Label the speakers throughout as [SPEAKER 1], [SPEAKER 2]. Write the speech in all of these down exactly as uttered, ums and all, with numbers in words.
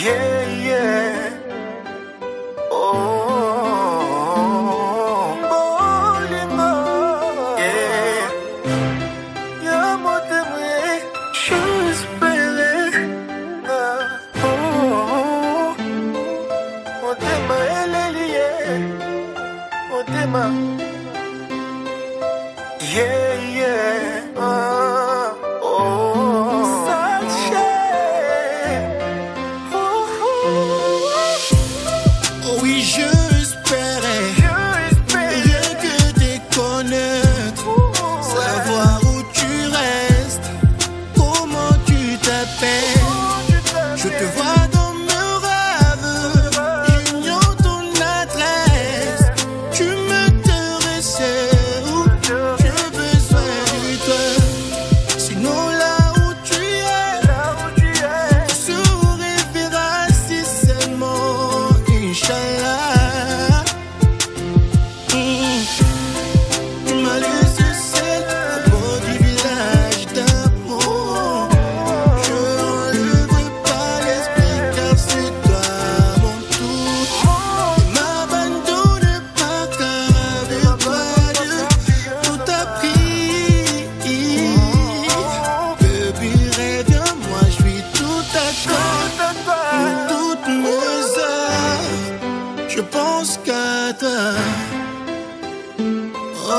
[SPEAKER 1] Yeah, yeah. Oh, Bolima. Yeah. Y'a mon témoin, j'espérais. Oh, mon témoin, elle est liée. Mon témoin. Yeah, yeah. Ah, oh,
[SPEAKER 2] oui, je espérais, rien que te connaître, savoir où tu restes, comment tu t'appelles. Je te vois dans mes rêves, j'ignore ton adresse. Tu m'intéresses où j'ai besoin de toi. Sinon là où tu es, tu saurais verras si seulement, Inch'Allah. Mmh. Tu m'as laissé seul au bord du village d'amour. Je n'enlèverai pas l'esprit car c'est toi mon tout. Ne m'abandonne pas car avec toi Dieu tout a pris. Baby, reviens-moi, je suis tout à toi. Pour toutes mes heures, je pense qu'à toi. Oh.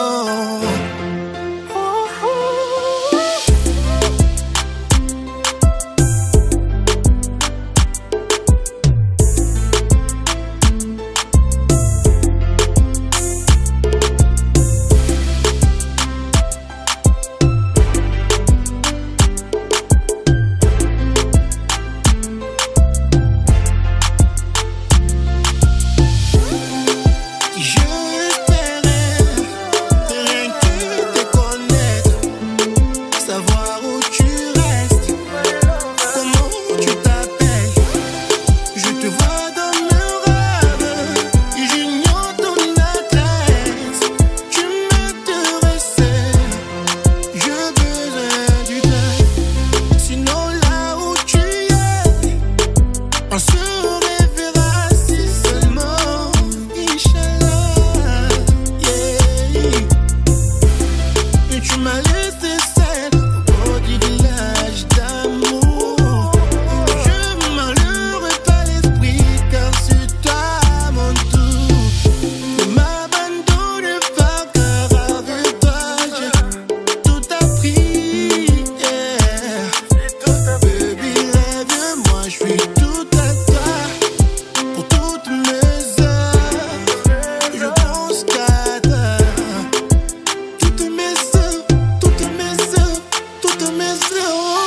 [SPEAKER 2] Je espérais rien que te connaître, savoir où tu restes, comment tu t'appelles. Je te vois dans mes rêves, j'ignore ton adresse. Tu m'intéresses, j'ai besoin du temps. Sinon là où tu es, on se reverra si seulement, Inch'Allah. Yeah. Et tu m'as laissé seul au bord du village d'amour. Je m'enlèverai pas l'esprit car c'est toi mon tout. Ne m'abandonne pas car avec toi j'ai tout appris. Yeah. Baby, reviens-moi, je suis tout à toi. Pour toutes mes heures, je pense qu'à toi. Toutes mes heures, toutes mes heures, toutes mes heures.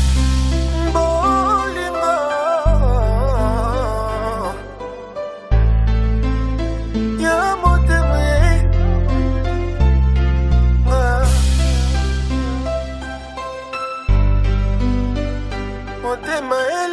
[SPEAKER 1] Bolima. Y'a mon témoin. Ah. Mon témoin, elle